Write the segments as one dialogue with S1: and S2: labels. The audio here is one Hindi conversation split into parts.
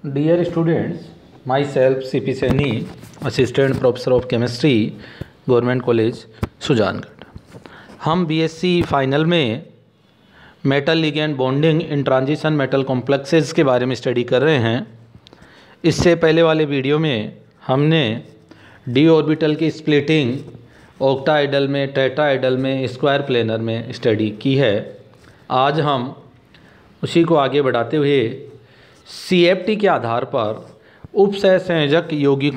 S1: Dear students, myself C.P. Saini, Assistant Professor of Chemistry, Government College, Sujangarh. हम BSc फाइनल में metal ligand bonding in transition metal complexes के बारे में स्टडी कर रहे हैं। इससे पहले वाले वीडियो में हमने डी ऑर्बिटल की स्प्लिटिंग ऑक्टाहेड्रल में, टेट्राहेड्रल में, स्क्वायर प्लेनर में स्टडी की है। आज हम उसी को आगे बढ़ाते हुए CFT के आधार पर उपसहसंयोजक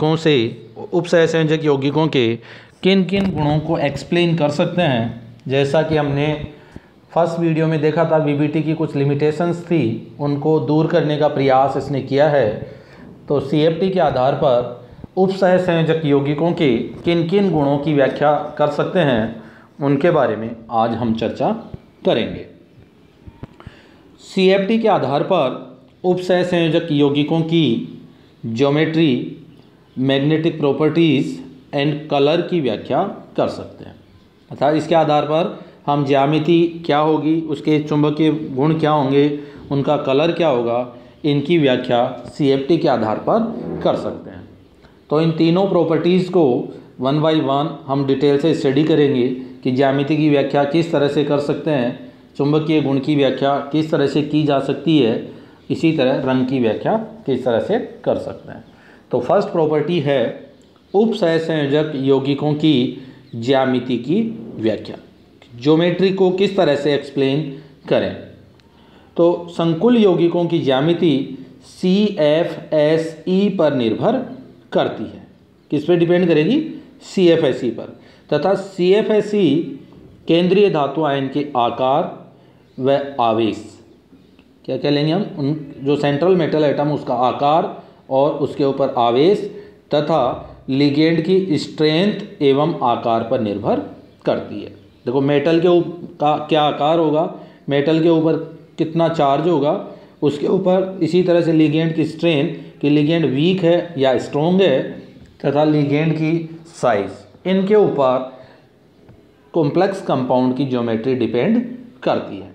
S1: यौगिकों के किन किन गुणों को एक्सप्लेन कर सकते हैं। जैसा कि हमने फर्स्ट वीडियो में देखा था, BBT की कुछ लिमिटेशंस थी, उनको दूर करने का प्रयास इसने किया है। तो CFT के आधार पर उपसहसंयोजक यौगिकों के किन किन गुणों की व्याख्या कर सकते हैं, उनके बारे में आज हम चर्चा करेंगे। CFT के आधार पर उपसहसंयोजक यौगिकों की geometry, magnetic properties and colour की व्याख्या कर सकते हैं। अर्थात इसके आधार पर हम ज्यामिति क्या होगी, उसके चुंबकीय गुण क्या होंगे, उनका कलर क्या होगा, इनकी व्याख्या CFT के आधार पर कर सकते हैं। तो इन तीनों प्रॉपर्टीज़ को वन बाय वन हम डिटेल से स्टडी करेंगे कि ज्यामिति की व्याख्या किस तरह से कर सकते हैं, चुंबकीय गुण की व्याख्या किस तरह से की जा सकती है, इसी तरह रंग की व्याख्या किस तरह से कर सकते हैं। तो फर्स्ट प्रॉपर्टी है उपसहसंयोजक यौगिकों की ज्यामिति की व्याख्या, ज्योमेट्री को किस तरह से एक्सप्लेन करें। तो संकुल यौगिकों की ज्यामिति CFSE पर निर्भर करती है। किस पर डिपेंड करेगी? CFSE पर। तथा CFSE केंद्रीय धातु आयन के आकार व आवेश, क्या कह लेंगे हम, उन जो सेंट्रल मेटल एटम उसका आकार और उसके ऊपर आवेश तथा लिगेंड की स्ट्रेंथ एवं आकार पर निर्भर करती है। देखो मेटल के का क्या आकार होगा, मेटल के ऊपर कितना चार्ज होगा, उसके ऊपर इसी तरह से लिगेंड की स्ट्रेंथ कि लिगेंड वीक है या स्ट्रॉन्ग है, तथा लिगेंड की साइज, इनके ऊपर कॉम्प्लेक्स कंपाउंड की ज्योमेट्री डिपेंड करती है।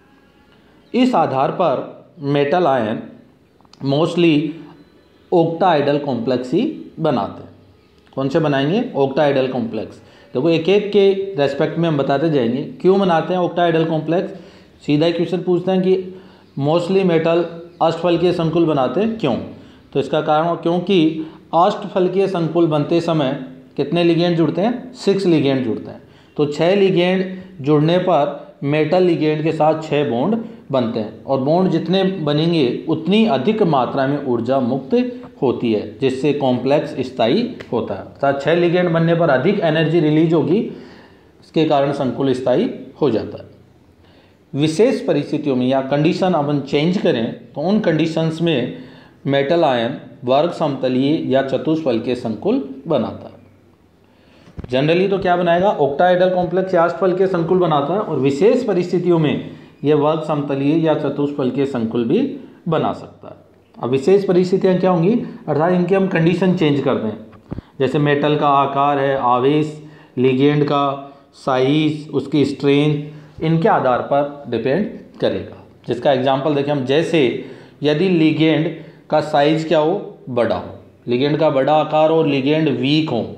S1: इस आधार पर metal ion mostly octahedral complex ही बनाते हैं। कौन से बनाएंगे? Octahedral complex. देखो एक एक के रेस्पेक्ट में हम बताते जाएंगे क्यों बनाते हैं ऑक्टाहेड्रल कॉम्प्लेक्स। सीधा ही क्वेश्चन पूछते हैं कि मोस्टली मेटल अष्टफलकीय संकुल बनाते हैं, क्यों? तो इसका कारण क्योंकि अष्टफलकीय संकुल बनते समय कितने लिगेंड जुड़ते हैं? 6 लिगेंड जुड़ते हैं। तो 6 लिगेंड जुड़ने पर मेटल लिगेंड के साथ 6 बॉन्ड बनते हैं, और बॉन्ड जितने बनेंगे उतनी अधिक मात्रा में ऊर्जा मुक्त होती है, जिससे कॉम्प्लेक्स स्थायी होता है। अर्थात 6 लिगेंड बनने पर अधिक एनर्जी रिलीज होगी, इसके कारण संकुल स्थायी हो जाता है। विशेष परिस्थितियों में या कंडीशन अपन चेंज करें तो उन कंडीशंस में मेटल आयन वर्ग समतलीय या चतुष्फलकीय संकुल बनाता है। जनरली तो क्या बनाएगा? ऑक्टाहेड्रल कॉम्प्लेक्स या अष्टफलकीय संकुल बनाता है, और विशेष परिस्थितियों में यह वर्ग समतलीय या चतुष्फलकीय संकुल भी बना सकता है। अब विशेष परिस्थितियाँ क्या होंगी? अर्थात इनकी हम कंडीशन चेंज कर दें, जैसे मेटल का आकार है, आवेश, लिगेंड का साइज, उसकी स्ट्रेंथ, इनके आधार पर डिपेंड करेगा। जिसका एग्जांपल देखें हम, जैसे यदि लिगेंड का साइज क्या हो? बड़ा हो, लिगेंड का बड़ा आकार और लिगेंड वीक हो,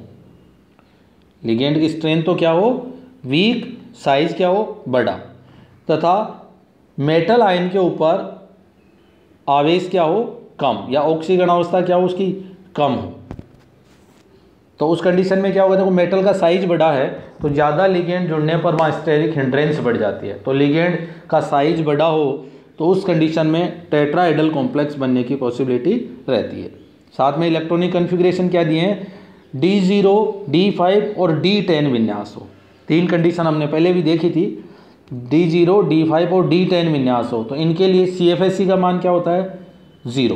S1: लिगेंड की स्ट्रेंथ तो क्या हो? वीक, साइज क्या हो? बड़ा, तथा मेटल आयन के ऊपर आवेश क्या हो? कम, या ऑक्सीकरण अवस्था क्या हो उसकी? कम हो। तो उस कंडीशन में क्या होगा? देखो मेटल का साइज बड़ा है तो ज़्यादा लिगेंड जुड़ने पर वहाँ स्टेरिक हिंड्रेंस बढ़ जाती है। तो लिगेंड का साइज बड़ा हो तो उस कंडीशन में टेट्राहेड्रल कॉम्प्लेक्स बनने की पॉसिबिलिटी रहती है। साथ में इलेक्ट्रॉनिक कन्फिग्रेशन क्या दिए हैं? D0, D5 और D10 विन्यास हो। 3 कंडीशन हमने पहले भी देखी थी, D0, D5 और D10 विन्यास हो। तो इनके लिए CFSE का मान क्या होता है? 0।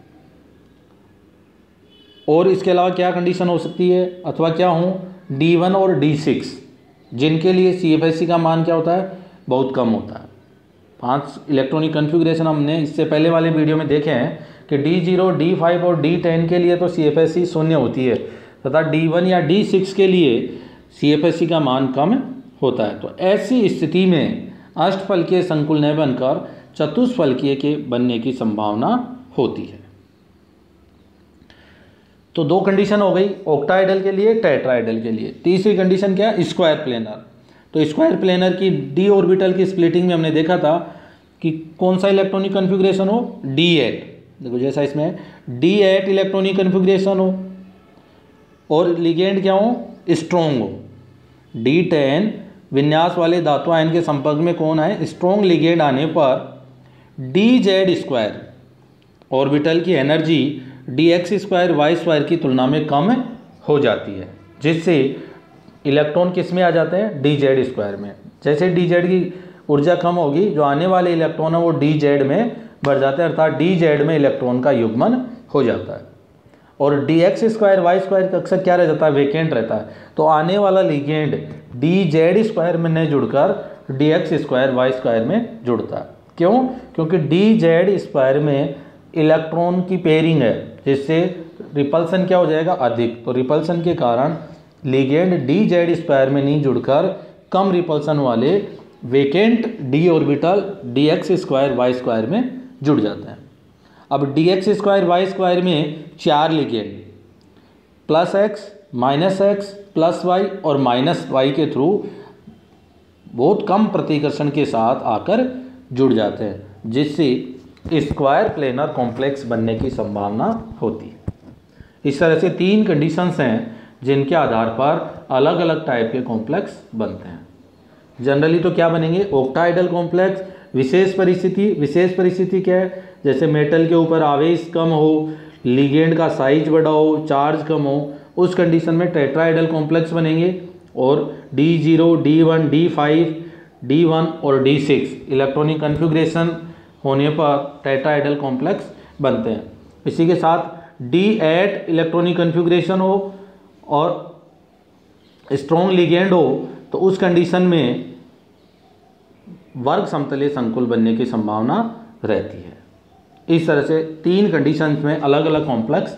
S1: और इसके अलावा क्या कंडीशन हो सकती है, अथवा क्या हो? D1 और D6, जिनके लिए CFSE का मान क्या होता है? बहुत कम होता है। 5 इलेक्ट्रॉनिक कन्फिग्रेशन हमने इससे पहले वाले वीडियो में देखे हैं कि D0, D5 और D10 के लिए तो CFSE 0 होती है, तथा D1 या D6 के लिए CFSE का मान कम होता है। तो ऐसी स्थिति में अष्टफलकीय संकुल न बनकर चतुष्फलकीय के बनने की संभावना होती है। तो दो कंडीशन हो गई, ऑक्टाहेड्रल के लिए, टेट्राहेड्रल के लिए। तीसरी कंडीशन क्या है, स्क्वायर प्लेनर। तो स्क्वायर प्लेनर की डी ऑर्बिटल की स्प्लिटिंग में हमने देखा था कि कौन सा इलेक्ट्रॉनिक कन्फिग्रेशन हो, D8। देखो जैसा इसमें D8 इलेक्ट्रॉनिक कन्फिग्रेशन हो और लिगेंड क्या हो, स्ट्रॉन्ग हो। D10 विन्यास वाले धातु आयन के संपर्क में कौन आए, स्ट्रॉन्ग लिगेंड आने पर dz स्क्वायर ऑर्बिटल की energy dx square Y square की तुलना में कम हो जाती है, जिससे इलेक्ट्रॉन किस में आ जाते हैं, dz स्क्वायर में। जैसे dz की ऊर्जा कम होगी, जो आने वाले इलेक्ट्रॉन है वो dz में बढ़ जाते हैं, अर्थात dz में इलेक्ट्रॉन का युग्मन हो जाता है। और dx स्क्वायर वाई स्क्वायर का अक्सर क्या रह जाता है, वेकेंट रहता है। तो आने वाला लिगेंड dz स्क्वायर में नहीं जुड़कर dx स्क्वायर वाई स्क्वायर में जुड़ता है। क्यों, क्योंकि dz स्क्वायर में इलेक्ट्रॉन की पेयरिंग है, जिससे रिपल्सन क्या हो जाएगा, अधिक। तो रिपल्सन के कारण लिगेंड dz स्क्वायर में नहीं जुड़कर कम रिपल्सन वाले vacant d orbital dx square Y square में जुड़ जाते हैं। अब dx स्क्वायर वाई स्क्वायर में 4 लिगेंड +x -x +y और -y के थ्रू बहुत कम प्रतिकर्षण के साथ आकर जुड़ जाते हैं, जिससे स्क्वायर प्लेनर कॉम्प्लेक्स बनने की संभावना होती है। इस तरह से 3 कंडीशंस हैं जिनके आधार पर अलग अलग टाइप के कॉम्प्लेक्स बनते हैं। जनरली तो क्या बनेंगे, ऑक्टाहेड्रल कॉम्प्लेक्स। विशेष परिस्थिति क्या है, जैसे मेटल के ऊपर आवेश कम हो, लिगेंड का साइज बड़ा हो, चार्ज कम हो, उस कंडीशन में टेट्राहेड्रल कॉम्प्लेक्स बनेंगे। और D0, D1, D5, D1 और D6 इलेक्ट्रॉनिक कन्फिग्रेशन होने पर टेट्राहेड्रल कॉम्प्लेक्स बनते हैं। इसी के साथ D8 इलेक्ट्रॉनिक कन्फिग्रेशन हो और स्ट्रॉन्ग लिगेंड हो, तो उस कंडीशन में वर्ग समतलीय संकुल बनने की संभावना रहती है। इस तरह से 3 कंडीशंस में अलग अलग कॉम्प्लेक्स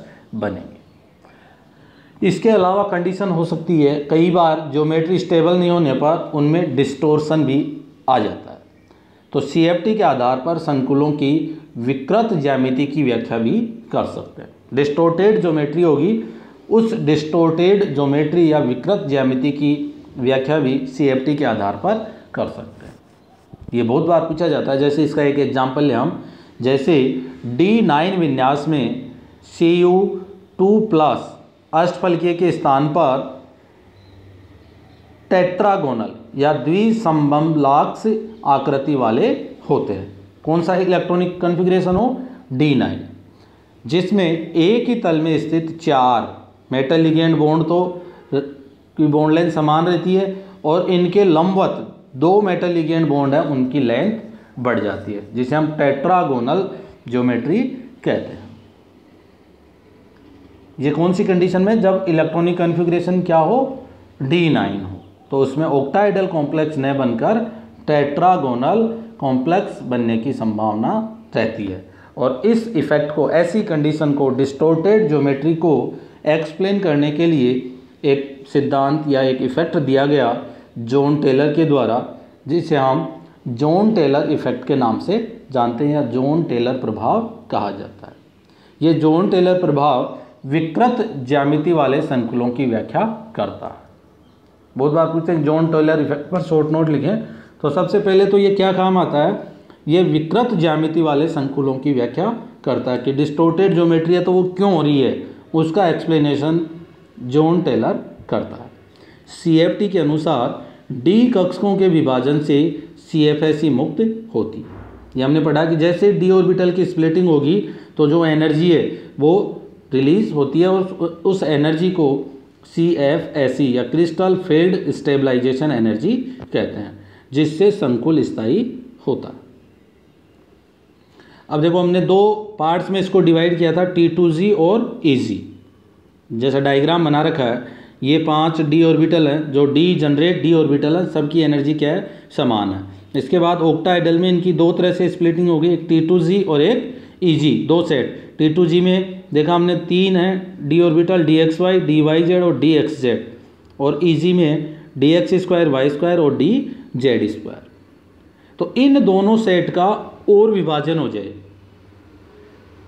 S1: बनेंगे। इसके अलावा कंडीशन हो सकती है, कई बार ज्योमेट्री स्टेबल नहीं होने पर उनमें डिस्टोर्शन भी आ जाता है। तो CFT के आधार पर संकुलों की विकृत ज्यामिति की व्याख्या भी कर सकते हैं। डिस्टोर्टेड ज्योमेट्री होगी, उस डिस्टोर्टेड ज्योमेट्री या विकृत ज्यामिति की व्याख्या भी CFT के आधार पर कर सकते हैं। ये बहुत बार पूछा जाता है। जैसे इसका एक एग्जाम्पल है हम, जैसे D9 विन्यास में Cu2+ अष्टफलकीय के स्थान पर टेट्रागोनल या द्विसंबम्बलाक्ष आकृति वाले होते हैं। कौन सा इलेक्ट्रॉनिक कन्फिग्रेशन हो, D9, जिसमें एक ही तल में स्थित 4 मेटल लिगेंड बॉन्ड तो की बॉन्ड लेंथ समान रहती है और इनके लंबवत 2 मेटल लिगेंड बॉन्ड है, उनकी लेंथ बढ़ जाती है, जिसे हम टेट्रागोनल ज्योमेट्री कहते हैं। ये कौन सी कंडीशन में, जब इलेक्ट्रॉनिक कन्फिग्रेशन क्या हो, D9 हो, तो उसमें ऑक्टाहेड्रल कॉम्प्लेक्स न बनकर टेट्रागोनल कॉम्प्लेक्स बनने की संभावना रहती है। और इस इफेक्ट को, ऐसी कंडीशन को, डिस्टोर्टेड ज्योमेट्री को एक्सप्लेन करने के लिए एक सिद्धांत या एक इफेक्ट दिया गया जॉन टेलर के द्वारा, जिसे हम जॉन टेलर इफेक्ट के नाम से जानते हैं या जॉन टेलर प्रभाव कहा जाता है। ये जॉन टेलर प्रभाव विकृत ज्यामिति वाले संकुलों की व्याख्या करता है। बहुत बार पूछते हैं जॉन टेलर इफेक्ट पर शॉर्ट नोट लिखें, तो सबसे पहले तो ये क्या काम आता है, ये विकृत ज्यामिति वाले संकुलों की व्याख्या करता है कि डिस्टोर्टेड ज्योमेट्री है तो वो क्यों हो रही है, उसका एक्सप्लेनेशन जॉन टेलर करता है। CFT के अनुसार D कक्षकों के विभाजन से CFSE मुक्त होती है। ये हमने पढ़ा कि जैसे D ऑर्बिटल की स्प्लिटिंग होगी तो जो एनर्जी है वो रिलीज होती है और उस एनर्जी को CFSE या क्रिस्टल फील्ड स्टेबलाइजेशन एनर्जी कहते हैं, जिससे संकुल स्थायी होता है। अब देखो, हमने 2 पार्ट्स में इसको डिवाइड किया था, T2G और EG। जैसा डायग्राम बना रखा है, ये 5 D ऑर्बिटल हैं, जो D जनरेट D ऑर्बिटल है, सबकी एनर्जी क्या है, समान है। इसके बाद ऑक्टाहेड्रल में इनकी 2 तरह से स्प्लिटिंग होगी, एक T2G और एक EG, 2 सेट। T2G में देखा हमने 3 हैं, D ऑर्बिटल DXY, DYZ और DXZ, और EG में DX स्क्वायर वाई स्क्वायर और DZ स्क्वायर। तो इन दोनों सेट का और विभाजन हो जाए,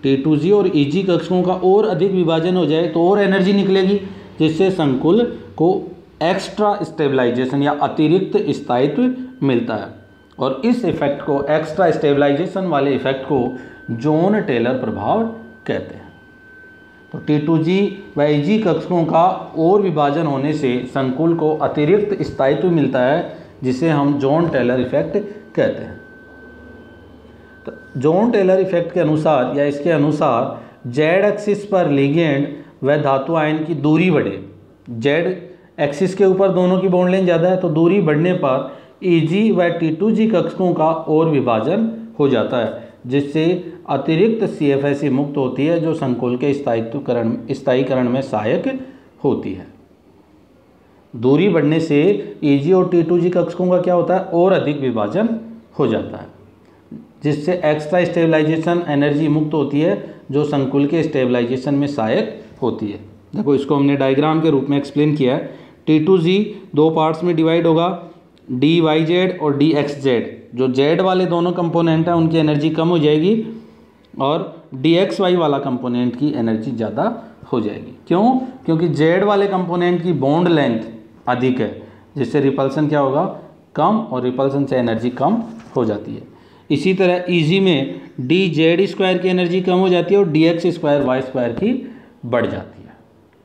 S1: T2G और EG कक्षकों का और अधिक विभाजन हो जाए तो और एनर्जी निकलेगी, जिससे संकुल को एक्स्ट्रा स्टेबलाइजेशन या अतिरिक्त स्थायित्व मिलता है। और इस इफेक्ट को, एक्स्ट्रा स्टेबलाइजेशन वाले इफेक्ट को जॉन टेलर प्रभाव कहते हैं। तो T2G व EG कक्षकों का और विभाजन होने से संकुल को अतिरिक्त स्थायित्व मिलता है, जिसे हम जॉन टेलर इफेक्ट कहते हैं। तो जॉन टेलर इफेक्ट के अनुसार या इसके अनुसार जेड एक्सिस पर लिगेंड व धातु आयन की दूरी बढ़े, जेड एक्सिस के ऊपर दोनों की बॉन्ड लेंथ ज़्यादा है तो दूरी बढ़ने पर EG व T2G कक्षकों का और विभाजन हो जाता है, जिससे अतिरिक्त CFSE मुक्त होती है, जो संकुल के स्थायीकरण में सहायक होती है। दूरी बढ़ने से EG और T2G कक्षकों का क्या होता है, और अधिक विभाजन हो जाता है, जिससे एक्स्ट्रा स्टेबलाइजेशन एनर्जी मुक्त होती है, जो संकुल के स्टेबलाइजेशन में सहायक होती है। देखो, इसको हमने डायग्राम के रूप में एक्सप्लेन किया है। T2G दो पार्ट्स में डिवाइड होगा, DYZ और DXZ। जो Z वाले दोनों कंपोनेंट हैं उनकी एनर्जी कम हो जाएगी और DXY वाला कंपोनेंट की एनर्जी ज़्यादा हो जाएगी। क्यों? क्योंकि Z वाले कंपोनेंट की बॉन्ड लेंथ अधिक है, जिससे रिपल्सन क्या होगा, कम, और रिपल्सन से एनर्जी कम हो जाती है। इसी तरह EG में DZ² की एनर्जी कम हो जाती है और DX²Y² की बढ़ जाती है।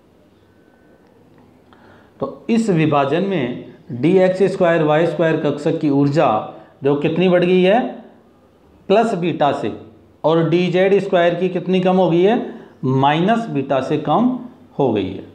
S1: तो इस विभाजन में DX²Y² कक्षक की ऊर्जा जो कितनी बढ़ गई है, प्लस बीटा से, और DZ² की कितनी कम हो गई है, माइनस बीटा से कम हो गई है,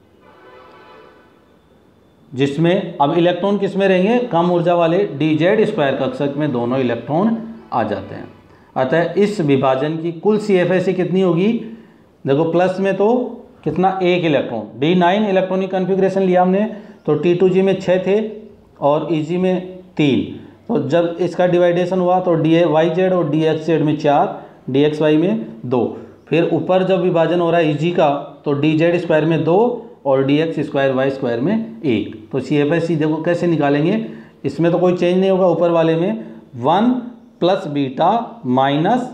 S1: जिसमें अब इलेक्ट्रॉन किस में रहेंगे, कम ऊर्जा वाले DZ² कक्षक में दोनों इलेक्ट्रॉन आ जाते हैं। अतः इस विभाजन की कुल CFSE कितनी होगी, देखो प्लस में तो कितना, एक इलेक्ट्रॉन, D9 इलेक्ट्रॉनिक कन्फिग्रेशन लिया हमने, तो T2G में 6 थे और EG में 3। तो जब इसका डिवाइडेशन हुआ तो DYZ और DXZ में 4, DXY में 2। फिर ऊपर जब विभाजन हो रहा है EG का तो DZ² में 2 और DX²Y² में 1। तो CFSE देखो कैसे निकालेंगे, इसमें तो कोई चेंज नहीं होगा, ऊपर वाले में 1 प्लस बीटा माइनस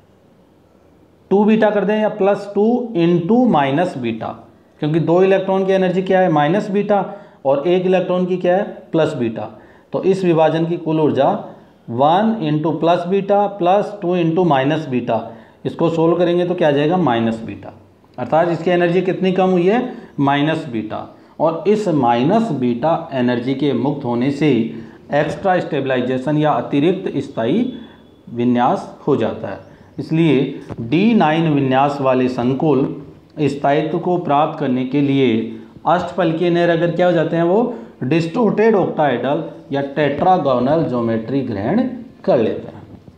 S1: 2 बीटा कर दें, या +2 इंटू माइनस बीटा, क्योंकि 2 इलेक्ट्रॉन की एनर्जी क्या है, माइनस बीटा, और 1 इलेक्ट्रॉन की क्या है, प्लस बीटा। तो इस विभाजन की कुल ऊर्जा 1 into plus beta plus 2 into minus beta, इसको सोल्व करेंगे तो क्या आ जाएगा, माइनस बीटा। अर्थात इसकी एनर्जी कितनी कम हुई है, माइनस बीटा। और इस माइनस बीटा एनर्जी के मुक्त होने से एक्स्ट्रा स्टेबलाइजेशन या अतिरिक्त स्थायी विन्यास हो जाता है। इसलिए D9 विन्यास वाले संकुल स्थायित्व को प्राप्त करने के लिए अष्टफलकीय नर अगर क्या हो जाते हैं, वो डिस्टोर्टेड ऑक्टाहेड्रल या टेट्रागोनल ज्योमेट्री ग्रहण कर लेते हैं।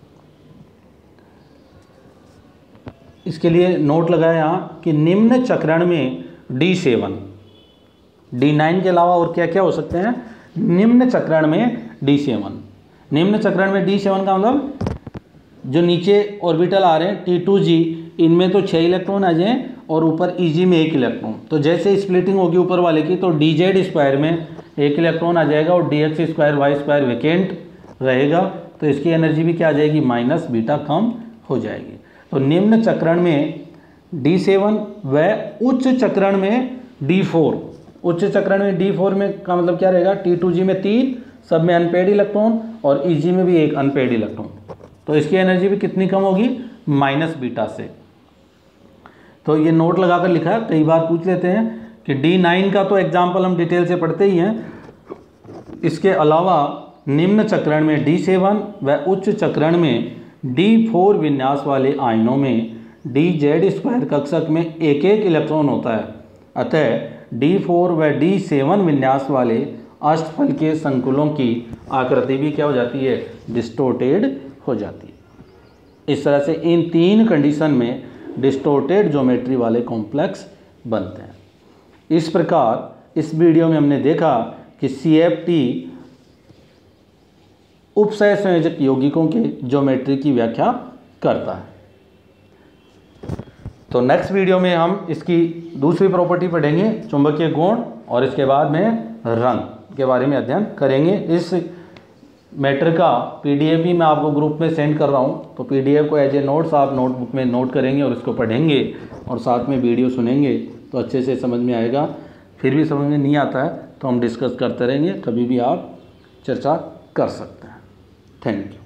S1: इसके लिए नोट लगाया यहाँ कि निम्न चक्रण में D7, D9 के अलावा और क्या क्या हो सकते हैं, निम्न चक्रण में D7। निम्न चक्रण में D7 का मतलब जो नीचे ऑर्बिटल आ रहे हैं T2G, इनमें तो 6 इलेक्ट्रॉन आ जाएं और ऊपर EG में 1 इलेक्ट्रॉन। तो जैसे स्प्लिटिंग होगी ऊपर वाले की तो DZ² में 1 इलेक्ट्रॉन आ जाएगा और DX²Y² वैकेंट रहेगा, तो इसकी एनर्जी भी क्या आ जाएगी, माइनस बीटा कम हो जाएगी। तो निम्न चक्रण में D7 व उच्च चक्रण में D4। उच्च चक्रण में D4 में का मतलब क्या रहेगा, T2G में 3 सब में अनपेड इलेक्ट्रॉन और EG में भी 1 अनपेड इलेक्ट्रॉन, तो इसकी एनर्जी भी कितनी कम होगी, माइनस बीटा से। तो ये नोट लगाकर लिखा है, कई बार पूछ लेते हैं कि D9 का तो एग्जाम्पल हम डिटेल से पढ़ते ही हैं, इसके अलावा निम्न चक्रण में D7 व उच्च चक्रण में D4 विन्यास वाले आयनों में DZ² कक्षक में 1-1 इलेक्ट्रॉन होता है। अतः D4 व D7 विन्यास वाले अष्टफलकीय संकुलों की आकृति भी क्या हो जाती है, डिस्टोर्टेड हो जाती है। इस तरह से इन 3 कंडीशन में डिस्टोर्टेड ज्योमेट्री वाले कॉम्प्लेक्स बनते हैं। इस प्रकार इस वीडियो में हमने देखा कि CFT उपसय संयोजक यौगिकों के ज्योमेट्री की व्याख्या करता है। तो नेक्स्ट वीडियो में हम इसकी दूसरी प्रॉपर्टी पढ़ेंगे, चुंबकीय गुण, और इसके बाद में रंग के बारे में अध्ययन करेंगे। इस मैटर का पीडीएफ भी मैं आपको ग्रुप में सेंड कर रहा हूँ, तो पीडीएफ को एज ए नोट्स आप नोटबुक में नोट करेंगे और इसको पढ़ेंगे और साथ में वीडियो सुनेंगे तो अच्छे से समझ में आएगा। फिर भी समझ में नहीं आता है तो हम डिस्कस करते रहेंगे, कभी भी आप चर्चा कर सकते हैं। Thank you.